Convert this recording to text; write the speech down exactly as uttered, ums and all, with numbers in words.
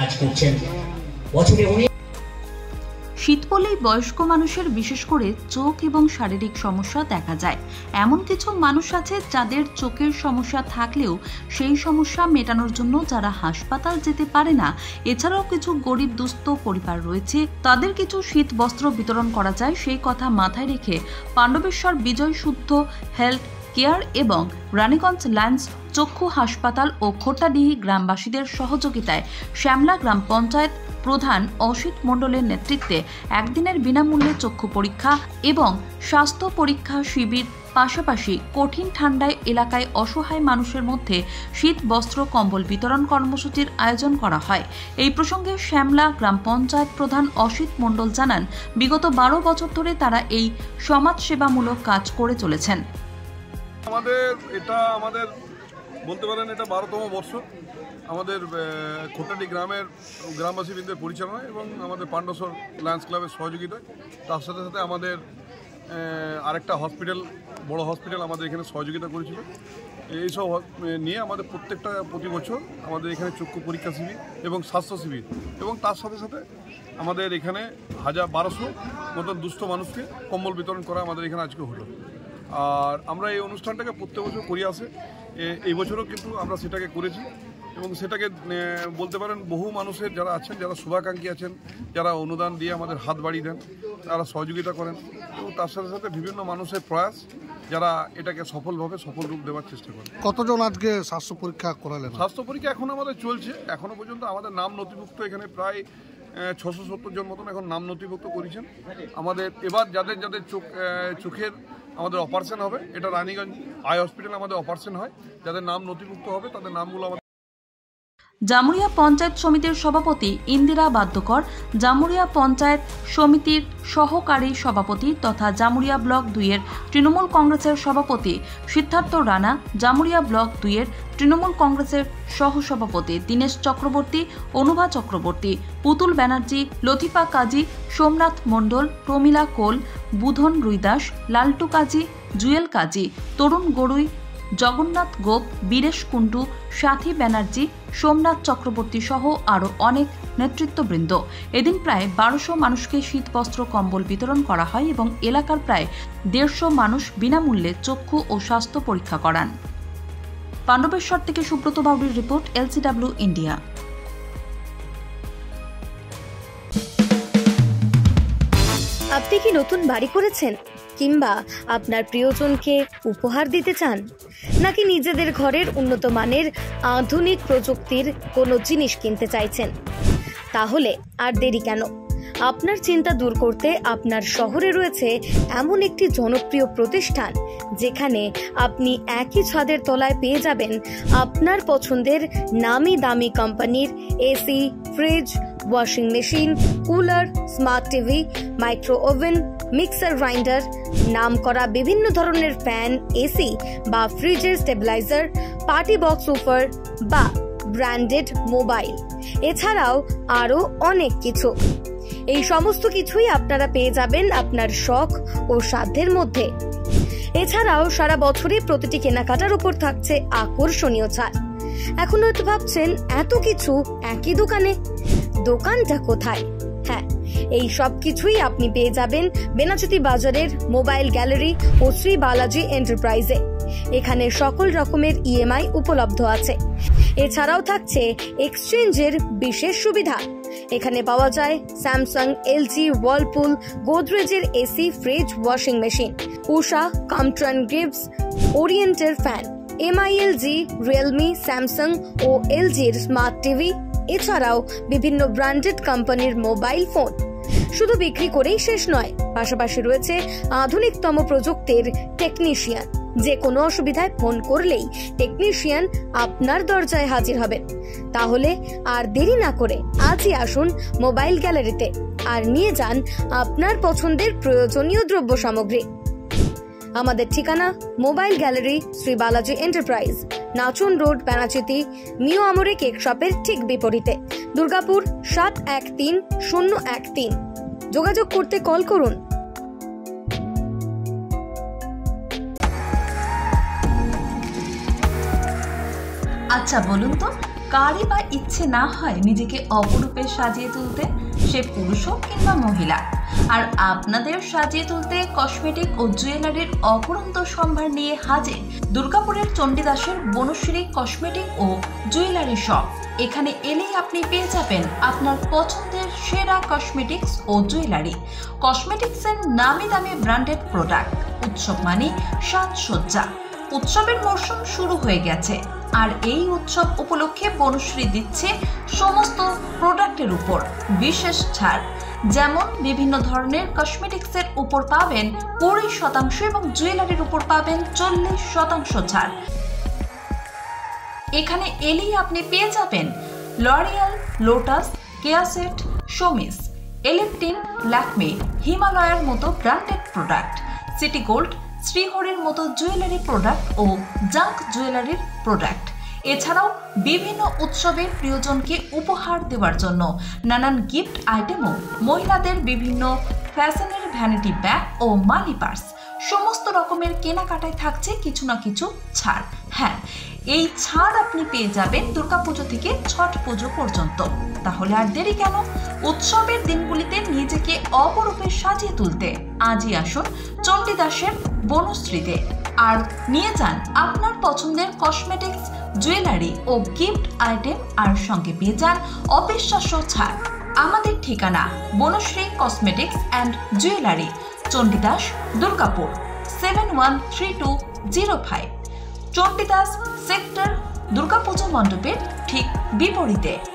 শীত পড়লেই বয়স্ক মানুষের বিশেষ করে চোখ এবং শারীরিক সমস্যা দেখা যায়। এমন কিছু মানুষ আছে যাদের চোখের সমস্যা থাকলেও সেই সমস্যা মেটানোর জন্য যারা হাসপাতাল যেতে পারে না, এছাড়াও কিছু গরিব দুস্থ পরিবার রয়েছে, তাদের কিছু শীত বস্ত্র বিতরণ করা যায় সেই কথা মাথায় রেখে পাণ্ডবেশ্বর বিজয় শুদ্ধ হেলথ কেয়ার এবং রানীগঞ্জ লায়ন্স চক্ষু হাসপাতাল ও খোটাডিহি গ্রামবাসীদের সহযোগিতায় শ্যামলা গ্রাম পঞ্চায়েত প্রধান অসিত মণ্ডলের নেতৃত্বে একদিনের বিনামূল্যে চক্ষু পরীক্ষা এবং স্বাস্থ্য পরীক্ষা শিবির, পাশাপাশি কঠিন ঠান্ডায় এলাকায় অসহায় মানুষের মধ্যে শীত বস্ত্র কম্বল বিতরণ কর্মসূচির আয়োজন করা হয়। এই প্রসঙ্গে শ্যামলা গ্রাম পঞ্চায়েত প্রধান অসিত মণ্ডল জানান, বিগত বারো বছর ধরে তারা এই সমাজসেবামূলক কাজ করে চলেছেন। আমাদের এটা আমাদের বলতে পারেন এটা বারোতম বর্ষ। আমাদের খোটাডি গ্রামের গ্রামবাসীবৃন্দের পরিচালনায় এবং আমাদের পাণ্ডবেশ্বর লায়ন্স ক্লাবের সহযোগিতায়, তার সাথে সাথে আমাদের আরেকটা হসপিটাল, বড় হসপিটাল আমাদের এখানে সহযোগিতা করেছিল। এইসব নিয়ে আমাদের প্রত্যেকটা প্রতি বছর আমাদের এখানে চক্ষু পরীক্ষা শিবির এবং স্বাস্থ্য শিবির, এবং তার সাথে সাথে আমাদের এখানে হাজার বারোশো মতন দুস্থ মানুষকে কম্বল বিতরণ করা আমাদের এখানে আজকে হলো। আর আমরা এই অনুষ্ঠানটাকে প্রত্যেক বছর করে আসে, এই বছরও কিন্তু আমরা সেটাকে করেছি এবং সেটাকে বলতে পারেন বহু মানুষের যারা আছেন, যারা শুভাকাঙ্ক্ষী আছেন, যারা অনুদান দিয়ে আমাদের হাত বাড়িয়ে দেন, তারা সহযোগিতা করেন এবং তার সাথে সাথে বিভিন্ন মানুষের প্রয়াস যারা এটাকে সফলভাবে সফল রূপ দেওয়ার চেষ্টা করেন। কতজন আজকে স্বাস্থ্য পরীক্ষা করালেন? স্বাস্থ্য পরীক্ষা এখন আমাদের চলছে, এখনো পর্যন্ত আমাদের নাম নথিভুক্ত এখানে প্রায় ছশো সত্তর জন মতন এখন নাম নথিভুক্ত করেছেন। আমাদের এবার যাদের যাদের চোখ চোখের আমাদের অপারেশন হবে, এটা রানীগঞ্জ আই হসপিটাল আমাদের অপারেশন হয়, যাদের নাম নথিভুক্ত হবে তাদের নামগুলো আমাদের। জামুরিয়া পঞ্চায়েত সমিতির সভাপতি ইন্দিরা বাদ্যকর, জামুরিয়া পঞ্চায়েত সমিতির সহকারী সভাপতি তথা জামুরিয়া ব্লক দুইয়ের তৃণমূল কংগ্রেসের সভাপতি সিদ্ধার্থ রানা, জামুরিয়া ব্লক দুইয়ের তৃণমূল কংগ্রেসের সহসভাপতি দীনেশ চক্রবর্তী, অনুভা চক্রবর্তী, পুতুল ব্যানার্জি, লতিফা কাজী, সোমনাথ মণ্ডল, প্রমীলা কোল, বুধন রুইদাস, লালটু কাজী, জুয়েল কাজী, তরুণ গড়ুই, জগন্নাথ গোপ, বীরেশ কুণ্ডু, সাথী ব্যানার্জি, সোমনাথ চক্রবর্তী সহ আরও অনেক নেতৃত্ববৃন্দ। এদিন প্রায় বারোশো মানুষকে শীত বস্ত্র কম্বল বিতরণ করা হয় এবং এলাকার প্রায় দেড়শো মানুষ বিনামূল্যে চক্ষু ও স্বাস্থ্য পরীক্ষা করান। পাণ্ডবেশ্বর থেকে সুব্রত বাউরির রিপোর্ট, এলসিডব্লিউ ইন্ডিয়া। আপনি কি নতুন বাড়ি করেছেন কিংবা আপনার প্রিয়জনকে উপহার দিতে চান, নাকি নিজেদের ঘরের উন্নত মানের আধুনিক প্রযুক্তির কোনো জিনিস কিনতে চাইছেন? তাহলে আর দেরি কেন? আপনার চিন্তা দূর করতে আপনার শহরে রয়েছে এমন একটি জনপ্রিয় প্রতিষ্ঠান যেখানে আপনি একই ছাদের তলায় পেয়ে যাবেন আপনার পছন্দের নামি দামি কোম্পানির AC, fridge, washing machine, cooler, smart TV, micro oven, mixer grinder, নাম করা বিভিন্ন ধরনের ফ্যান, এসি বা ফ্রিজের স্টেবিলাইজার, পার্টি বক্স উফার বা ব্র্যান্ডেড মোবাইল, এছাড়াও আরো অনেক কিছু। এই সমস্ত কিছুই আপনারা পেয়ে যাবেন আপনার শখ ও সাধ্যের মধ্যে। এছাড়াও সারা বছরই প্রতিটি কেনাকাটার উপর থাকছে আকর্ষণীয় ছাড়। এখন হয়তো ভাবছেন এত কিছু একই দোকানে, দোকানটা কোথায়? হ্যাঁ, এই সব কিছুই আপনি পেয়ে যাবেন বেনাচিতি বাজারের মোবাইল গ্যালারি ও শ্রী বালাজি এন্টারপ্রাইজে। এখানে সকল রকমের ইএমআই উপলব্ধ আছে। এছাড়াও থাকছে এক্সচেঞ্জের বিশেষ সুবিধা। এখানে পাওয়া যায় স্যামসাং, এলজি, ওয়ার্লপুল, গোদরেজের AC, fridge, washing machine, Usha, Crompton Greaves, ওরিয়েন্টের ফ্যান, এমআইএলজি, রিয়েলমি, স্যামসাং ও এলজির স্মার্ট টিভি, এছাড়াও বিভিন্ন ব্র্যান্ডেড কোম্পানির মোবাইল ফোন। শুধু বিক্রি করেই শেষ নয়, পাশাপাশি রয়েছে আধুনিকতম প্রযুক্তির টেকনিশিয়ান। যে কোনো অসুবিধায় ফোন করলেই টেকনিশিয়ান আপনার দরজায় হাজির হবেন। তাহলে আর দেরি না করে আজই আসুন মোবাইল গ্যালারিতে আর নিয়ে যান আপনার পছন্দের প্রয়োজনীয় দ্রব্য সামগ্রী। আমাদের ঠিকানা mobile gallery, Shri Balaji enterprise, Nachan road, Benachiti, Mio Amore cake শপের ঠিক বিপরীতে, দুর্গাপুর সাত এক তিন শূন্য এক তিন। যোগাযোগ করতে কল করুন। আচ্ছা বলুন তো, কারই বা ইচ্ছে না হয় নিজেকে অপরূপে সাজিয়ে তুলতে, সে পুরুষ হোক কিংবা মহিলা। আর আপনাদের সাজিয়ে তুলতে কসমেটিক ও জুয়েলারির অপরন্ত সম্ভার নিয়ে হাজির দুর্গাপুরের চণ্ডীদাসের বনশ্রী কসমেটিক ও জুয়েলারি শপ। এখানে এলেই আপনি পেয়ে যাবেন আপনার পছন্দের সেরা কসমেটিক্স ও জুয়েলারি। কসমেটিক্সের নামি দামি ব্র্যান্ডেড প্রোডাক্ট। উৎসব মানে সাজসজ্জা। উৎসবের মরশুম শুরু হয়ে গেছে, আর এই উৎসব উপলক্ষে বনশ্রী দিচ্ছে সমস্ত প্রোডাক্টের উপর বিশেষ ছাড়। যেমন বিভিন্ন ধরনের কসমেটিক্সের উপর পাবেন কুড়ি শতাংশ এবং জুয়েলারির উপর পাবেন চল্লিশ শতাংশ ছাড়। এখানে এলেই আপনি পেয়ে যাবেন লরিয়াল, লোটাস, কেয়াসেট, শোমিস, এলেপটিন, ল্যাকমে, হিমালয়ার মতো ব্র্যান্ডেড প্রোডাক্ট, সিটি গোল্ড, শ্রীহরির মতো জুয়েলারি প্রোডাক্ট ও জাঙ্ক জুয়েলারির প্রোডাক্ট। এছাড়াও বিভিন্ন উৎসবে প্রিয়জনকে উপহার দেওয়ার জন্য নানান গিফট আইটেমও, মহিলাদের বিভিন্ন ফ্যাশনের ভ্যানিটি ব্যাগ ও মানি পার্স, সমস্ত রকমের কেনাকাটায় থাকছে কিছু না কিছু ছাড়। হ্যাঁ, এই ছাড় আপনি পেয়ে যাবেন দুর্গাপুজো থেকে ছট পুজো পর্যন্ত। তাহলে আর দেরি কেন? উৎসবের দিনগুলিতে নিজেকে অপরূপে সাজিয়ে তুলতে আজই আসুন চণ্ডীদাসের বনশ্রীতে, আর নিয়ে যান আপনার পছন্দের কসমেটিক্স, জুয়েলারি ও গিফট আইটেম, আর সঙ্গে পেয়ে যান অবিশ্বাস্য ছাড়। আমাদের ঠিকানা Banashree cosmetics and jewellery, Chandidas, Durgapur, seven one three two zero five. Chandidas sector, Durga Puja মণ্ডপের ঠিক বিপরীতে।